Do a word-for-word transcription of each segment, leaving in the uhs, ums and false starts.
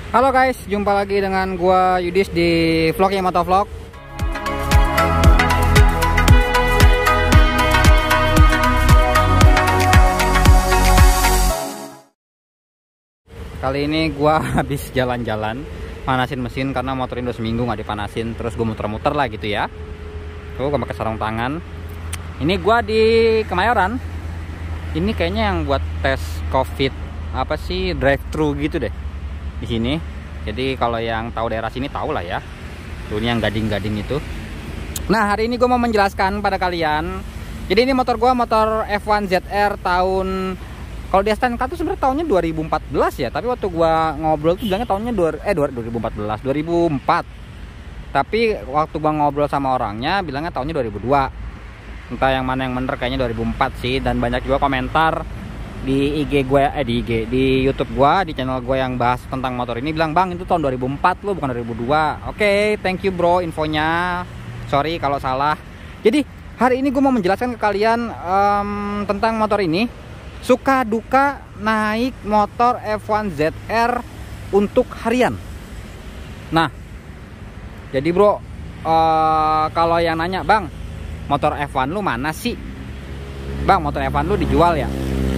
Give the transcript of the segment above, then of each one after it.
Halo guys, jumpa lagi dengan gua Yudis di vlognya Motovlog. Kali ini gua habis jalan-jalan, panasin mesin karena motor ini udah seminggu nggak dipanasin. Terus gua muter-muter lah gitu ya. Tuh gua pakai sarung tangan. Ini gua di Kemayoran. Ini kayaknya yang buat tes COVID apa sih, drive thru gitu deh di sini. Jadi kalau yang tahu daerah sini tahu lah ya. Tuh ini yang gading-gading itu. Nah, hari ini gue mau menjelaskan pada kalian. Jadi ini motor gue motor F satu Z R tahun, kalau di S T N K tuh sebenarnya tahunnya dua ribu empat belas ya, tapi waktu gue ngobrol tuh bilangnya tahunnya dua, eh dua ribu empat belas, dua ribu empat. Tapi waktu gue ngobrol sama orangnya bilangnya tahunnya dua ribu dua. Entah yang mana yang bener, kayaknya dua ribu empat sih. Dan banyak juga komentar di I G gue, eh di I G, di YouTube gue, di channel gue yang bahas tentang motor ini bilang, "Bang, itu tahun dua ribu empat lo, bukan dua ribu dua." Oke, okay, thank you bro infonya. Sorry kalau salah. Jadi hari ini gue mau menjelaskan ke kalian um, tentang motor ini. Suka duka naik motor F satu Z R untuk harian. Nah, jadi bro, uh, kalau yang nanya, "Bang, motor F satu lu mana sih? Bang, motor F satu lu dijual ya?"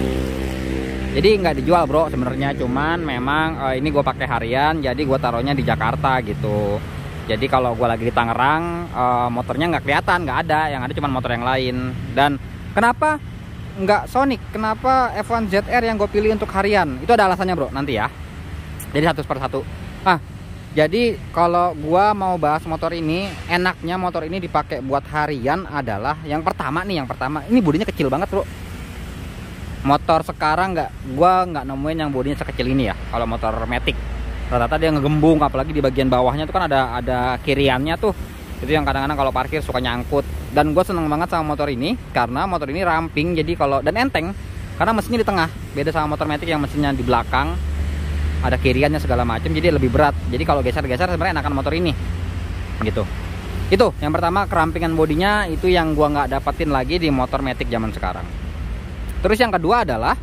Jadi nggak dijual bro sebenarnya, cuman memang uh, ini gue pakai harian, jadi gue taruhnya di Jakarta gitu. Jadi kalau gue lagi di Tangerang, uh, motornya nggak kelihatan, nggak ada, yang ada cuma motor yang lain. Dan kenapa nggak Sonic? Kenapa F satu Z R yang gue pilih untuk harian? Itu ada alasannya bro, nanti ya. Jadi satu per satu. Ah, jadi kalau gue mau bahas motor ini, enaknya motor ini dipakai buat harian adalah yang pertama nih, yang pertama ini bodinya kecil banget bro. Motor sekarang nggak, gua nggak nemuin yang bodinya sekecil ini ya. Kalau motor Matic rata-rata dia ngegembung, apalagi di bagian bawahnya tuh kan ada ada kiriannya tuh. Itu yang kadang-kadang kalau parkir suka nyangkut. Dan gue seneng banget sama motor ini karena motor ini ramping, jadi kalau dan enteng karena mesinnya di tengah. Beda sama motor Matic yang mesinnya di belakang, ada kiriannya segala macam, jadi lebih berat. Jadi kalau geser-geser sebenarnya enakan motor ini. Gitu. Itu yang pertama, kerampingan bodinya itu yang gua nggak dapetin lagi di motor Matic zaman sekarang. Terus yang kedua adalah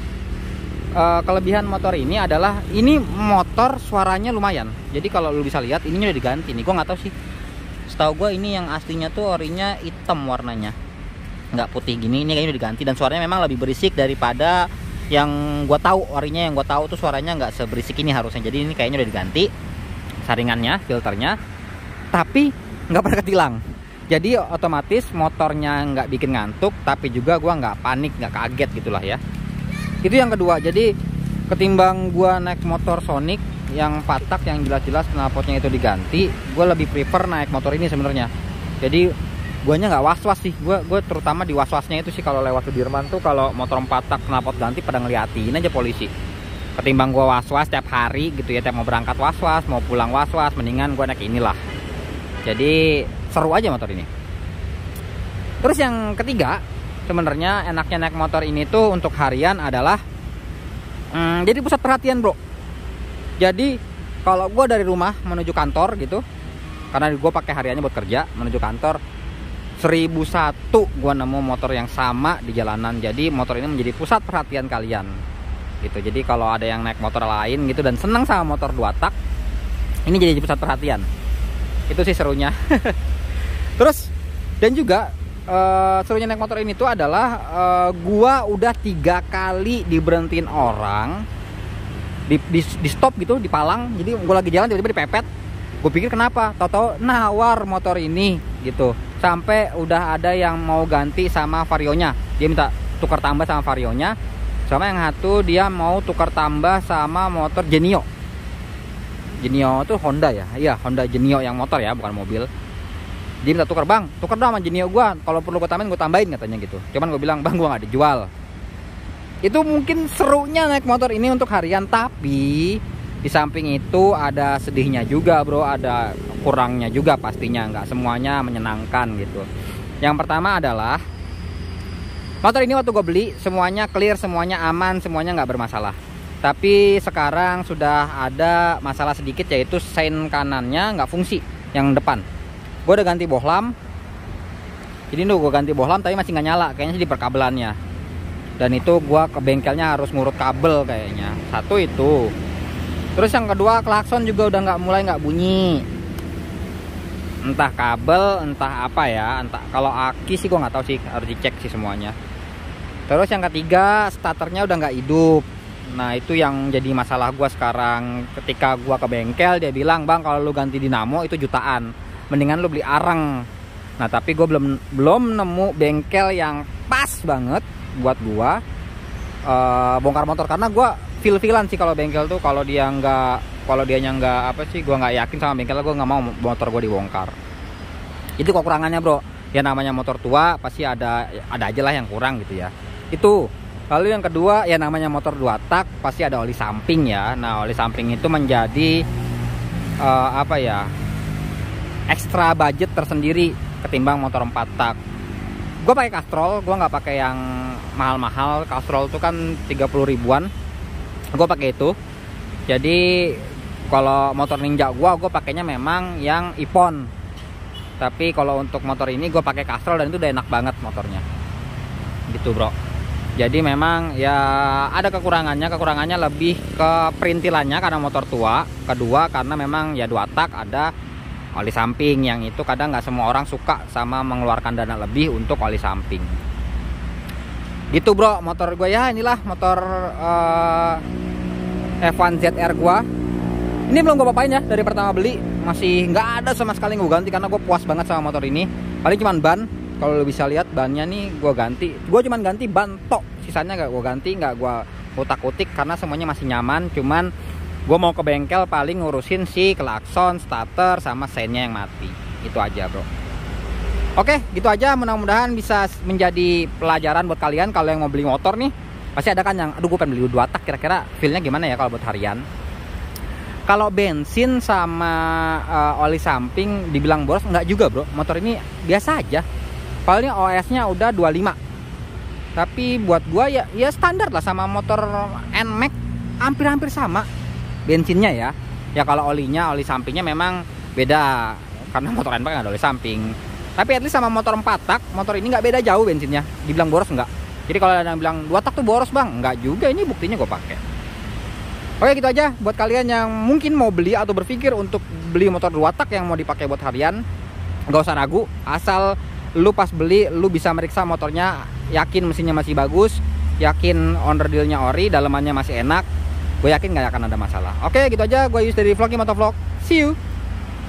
uh, kelebihan motor ini adalah ini motor suaranya lumayan. Jadi kalau lu bisa lihat ini udah diganti nih. Gua nggak tahu sih. Setahu gue ini yang aslinya tuh orinya hitam warnanya, nggak putih gini. Ini kayaknya udah diganti dan suaranya memang lebih berisik daripada yang gua tahu. Orinya yang gua tahu tuh suaranya nggak seberisik ini harusnya. Jadi ini kayaknya udah diganti saringannya, filternya, tapi nggak pernah ketilang. Jadi otomatis motornya nggak bikin ngantuk, tapi juga gua nggak panik, nggak kaget gitulah ya. Itu yang kedua. Jadi ketimbang gua naik motor Sonic yang patak, yang jelas-jelas knalpotnya itu diganti, gue lebih prefer naik motor ini sebenarnya. Jadi guanya nggak was-was sih. Gue gue terutama di was-wasnya itu sih, kalau lewat Sudirman tuh kalau motor patak knalpot ganti pada ngeliatin aja polisi. Ketimbang gua was-was tiap hari gitu ya, tiap mau berangkat was-was, mau pulang was-was, mendingan gua naik inilah. Jadi seru aja motor ini. Terus yang ketiga, sebenarnya enaknya naik motor ini tuh untuk harian adalah hmm, jadi pusat perhatian bro. Jadi kalau gue dari rumah menuju kantor gitu, karena gue pakai hariannya buat kerja menuju kantor, seribu satu gue nemu motor yang sama di jalanan. Jadi motor ini menjadi pusat perhatian kalian gitu. Jadi kalau ada yang naik motor lain gitu dan senang sama motor dua tak, ini jadi pusat perhatian. Itu sih serunya. Terus dan juga uh, serunya naik motor ini tuh adalah uh, gua udah tiga kali diberhentiin orang, di, di, di stop gitu, di palang. Jadi gua lagi jalan tiba-tiba dipepet. Gue pikir kenapa? Tahu-tahu nawar motor ini gitu. Sampai udah ada yang mau ganti sama varionya. Dia minta tukar tambah sama varionya. Sama yang satu dia mau tukar tambah sama motor Genio. Genio tuh Honda ya? Iya, Honda Genio yang motor ya, bukan mobil. Dia minta tukar, "Bang, tukar dong sama Genio gua. Kalau perlu gue tambahin, gue tambahin," katanya gitu. Cuman gue bilang, "Bang, gua nggak dijual." Itu mungkin serunya naik motor ini untuk harian, tapi di samping itu ada sedihnya juga bro, ada kurangnya juga pastinya, nggak semuanya menyenangkan gitu. Yang pertama adalah motor ini waktu gue beli semuanya clear, semuanya aman, semuanya nggak bermasalah. Tapi sekarang sudah ada masalah sedikit, yaitu sein kanannya nggak fungsi, yang depan. Gue udah ganti bohlam. Jadi tuh gue ganti bohlam tapi masih nggak nyala, kayaknya sih di perkabelannya. Dan itu gue ke bengkelnya harus ngurut kabel kayaknya. Satu itu. Terus yang kedua, klakson juga udah nggak mulai nggak bunyi. Entah kabel, entah apa ya, entah. Kalau aki sih gue nggak tahu sih, harus dicek sih semuanya. Terus yang ketiga, starternya udah nggak hidup. Nah itu yang jadi masalah gue sekarang. Ketika gue ke bengkel, dia bilang, bang kalau lu ganti dinamo itu jutaan, mendingan lu beli areng. Nah tapi gue belum belum nemu bengkel yang pas banget buat gue uh, bongkar motor, karena gue feel-feelan sih kalau bengkel tuh, kalau dia nggak, kalau dianya nggak apa sih, gue nggak yakin sama bengkel, gue nggak mau motor gue dibongkar. Itu kekurangannya bro. Ya namanya motor tua pasti ada ada aja lah yang kurang gitu ya. Itu. Lalu yang kedua, ya namanya motor dua tak pasti ada oli samping ya. Nah oli samping itu menjadi uh, apa ya, ekstra budget tersendiri ketimbang motor empat tak. Gue pakai Castrol, gue nggak pakai yang mahal-mahal. Castrol itu kan tiga puluh ribuan, gue pakai itu. Jadi kalau motor Ninja gue, gue pakainya memang yang Ippon. Tapi kalau untuk motor ini gue pakai Castrol dan itu udah enak banget motornya. Gitu bro. Jadi memang ya ada kekurangannya, kekurangannya lebih ke perintilannya karena motor tua. Kedua karena memang ya dua tak ada oli samping, yang itu kadang nggak semua orang suka sama mengeluarkan dana lebih untuk oli samping. Gitu bro, motor gue ya inilah motor uh, F satu Z R gue. Ini belum gue papain ya, dari pertama beli masih nggak ada sama sekali gue ganti karena gue puas banget sama motor ini. Paling cuman ban. Kalau lo bisa lihat bannya nih gue ganti, gue cuman ganti ban tok, sisanya gak gue ganti, nggak gue utak-utik karena semuanya masih nyaman. Cuman gue mau ke bengkel paling ngurusin si klakson, starter, sama seinnya yang mati. Itu aja bro. Oke gitu aja, mudah-mudahan bisa menjadi pelajaran buat kalian kalau yang mau beli motor nih. Pasti ada kan yang, aduh gue pengen beli dua tak, kira-kira feelnya gimana ya kalau buat harian. Kalau bensin sama uh, oli samping dibilang boros, enggak juga bro. Motor ini biasa aja. Paling O S-nya udah dua puluh lima. Tapi buat gua ya ya standar lah sama motor N Max, hampir-hampir sama bensinnya ya. Ya kalau olinya, oli sampingnya memang beda karena motor N Max nggak ada oli samping. Tapi at least sama motor empat tak, motor ini nggak beda jauh bensinnya. Dibilang boros enggak. Jadi kalau ada yang bilang dua tak tuh boros bang, enggak juga, ini buktinya gua pakai. Oke gitu aja buat kalian yang mungkin mau beli atau berpikir untuk beli motor dua tak yang mau dipakai buat harian, nggak usah ragu, asal lu pas beli lu bisa meriksa motornya, yakin mesinnya masih bagus, yakin owner dealnya ori, dalemannya masih enak, gue yakin nggak akan ada masalah. Oke gitu aja, gue Yus dari Vloggy Motovlog, see you.